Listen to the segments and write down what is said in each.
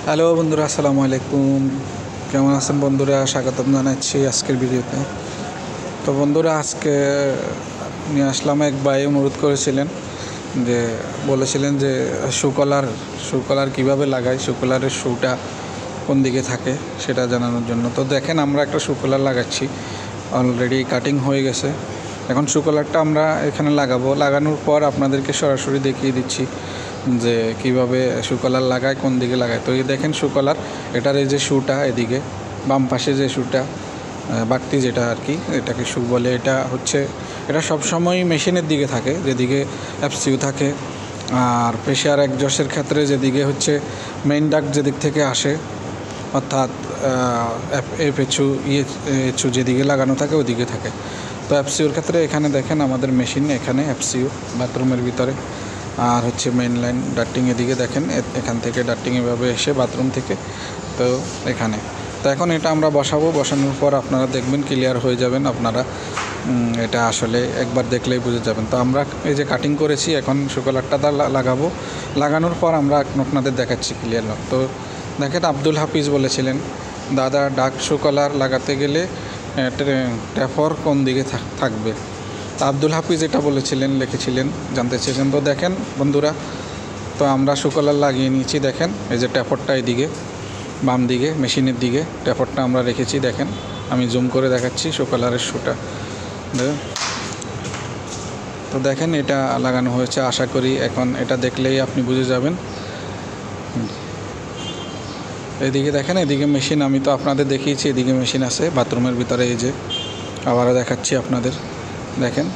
Hello বন্ধুরা, আসসালামু আলাইকুম। কেমন আছেন বন্ধুরা? স্বাগতম জানাচ্ছি আজকের ভিডিওতে। তো বন্ধুরা, আজকে নিয়ে আসলাম, এক ভাই অনুরোধ করেছিলেন বলেছিলেন যে শু কলার কীভাবে লাগায়, শু কলারের শুটা কোন দিকে থাকে সেটা জানানোর জন্য। তো দেখেন, আমরা একটা শু কলার লাগাচ্ছি, অলরেডি কাটিং হয়ে গেছে। এখন শু কলারটা আমরা এখানে লাগানোর পর আপনাদেরকে সরাসরি দেখিয়ে দিচ্ছি যে কিভাবে শু কলার লাগায়, কোন দিকে লাগায়। তো এই দেখেন শু কলার, এটার এই যে শুটা, এদিকে বাম পাশে যে শুটা, বাড়তি যেটা আর কি, এটাকে শু বলে। এটা সবসময় মেশিনের দিকে থাকে, যেদিকে এফসিউ থাকে। আর প্রেশার একজস্টের ক্ষেত্রে যেদিকে হচ্ছে মেইন ডাক্ট যেদিক থেকে আসে, অর্থাৎ এফএচইউ এইচইউ যেদিকে লাগানো থাকে ওদিকে থাকে। তো এফসিউর ক্ষেত্রে এখানে দেখেন আমাদের মেশিন, এখানে এফসিউ বাথরুমের ভিতরে, আর হচ্ছে মেইন লাইন ডাক্টিং এদিকে দেখেন, এখান থেকে ডাক্টিং এভাবে এসে বাথরুম থেকে তো এখানে। তো এখন এটা আমরা বসানোর পর আপনারা দেখবেন, ক্লিয়ার হয়ে যাবেন আপনারা। এটা আসলে একবার দেখলেই বুঝে যাবেন। তো আমরা এই যে কাটিং করেছি, এখন শু কলারটা লাগানোর পর আমরা আপনাদের দেখাচ্ছি ক্লিয়ার। তো দেখেন, আব্দুল হাফিজ বলেছিলেন, দাদা ডাক শু কলার লাগাতে গেলে ট্যাফর কোন দিকে থাকবে। আব্দুল হাফিজ এটা লিখেছিলেন, জানতে চেয়েছেন। তো দেখেন বন্ধুরা, তো আমরা শু কলার লাগিয়ে নিয়েছি। দেখেন এই যে ট্যাপরটা এদিকে বাম দিকে মেশিনের দিকে ট্যাপরটা আমরা রেখেছি। দেখেন, আমি জুম করে দেখাচ্ছি শু কলারের শুটা। তো দেখেন এটা লাগানো হয়েছে, আশা করি এখন এটা দেখলেই আপনি বুঝে যাবেন। এদিকে দেখেন, এদিকে মেশিন আমি তো আপনাদের দেখিয়েছি, এদিকে মেশিন আছে বাথরুমের ভিতরে। এই যে আবারও দেখাচ্ছি আপনাদের, দেখেন।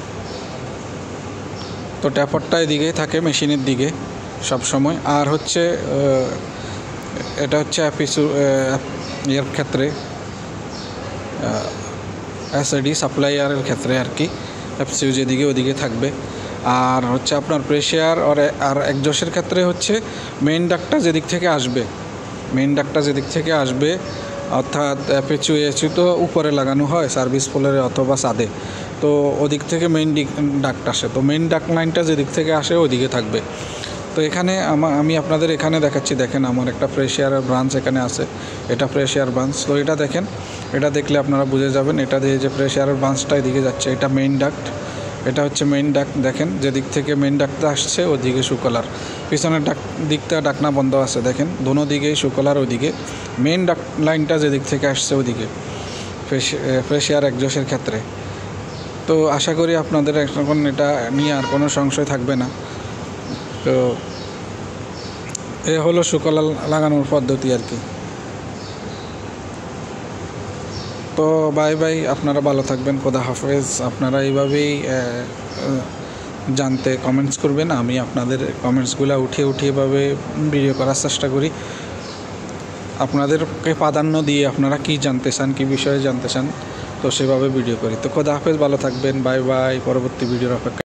তো ট্যাপরটা এদিকেই থাকে মেশিনের দিকে সব সময়। আর হচ্ছে এটা হচ্ছে এর ক্ষেত্রে এসএডি সাপ্লাইয়ারের ক্ষেত্রে আর কি, এফসিউ যেদিকে ওদিকে থাকবে। আর হচ্ছে আপনার প্রেশার আর একজস্টের ক্ষেত্রে হচ্ছে মেইন ডাক্টটা যেদিক থেকে আসবে, অর্থাৎ এফএচইউ এইচইউ তো উপরে লাগানো হয় সার্ভিস পোলারে অথবা ছাদে। তো ওদিক থেকে মেইন ডাক্ট আসে, তো মেইন ডাক্ট লাইনটা যেদিক থেকে আসে ওদিকে থাকবে। তো এখানে আমি আপনাদের এখানে দেখাচ্ছি। দেখেন, আমার একটা প্রেশারের ব্রাঞ্চ এখানে আছে, এটা প্রেশার ব্রাঞ্চ। তো এটা দেখেন, এটা দেখলে আপনারা বুঝে যাবেন। এটা দিয়ে যে প্রেশারের ব্রাঞ্চটা এদিকে যাচ্ছে, এটা মেইন ডাক্ট, এটা হচ্ছে মেইন ডাক্ট। দেখেন, যেদিক থেকে মেইন ডাক্টটা আসছে ওদিকে শু কলার, পিছনের দিকটা ডাকনা বন্ধ আছে। দেখেন, দোনো দিকেই শু কলার, ওইদিকে মেইন ডাক্ট লাইনটা যেদিক থেকে আসছে ওদিকে প্রেশার একজস্টের ক্ষেত্রে। তো আশা করি আপনাদের এখন এটা নিয়ে আর কোনো সংশয় থাকবে না। তো এ হলো শু কলার লাগানোর পদ্ধতি আর কি। তো বাই, আপনারা ভালো থাকবেন, খোদা হাফেজ। আপনারা এইভাবেই জানতে কমেন্টস করবেন, আমি আপনাদের কমেন্টসগুলো উঠিয়ে এভাবে ভিডিও করার চেষ্টা করি, আপনাদেরকে প্রাধান্য দিয়ে আপনারা কী জানতে চান, কী বিষয়ে জানতে চান, তো সেভাবে ভিডিও করি। তো খোদা হাফেজ, ভালো থাকবেন, বাই। পরবর্তী ভিডিওর অপেক্ষা।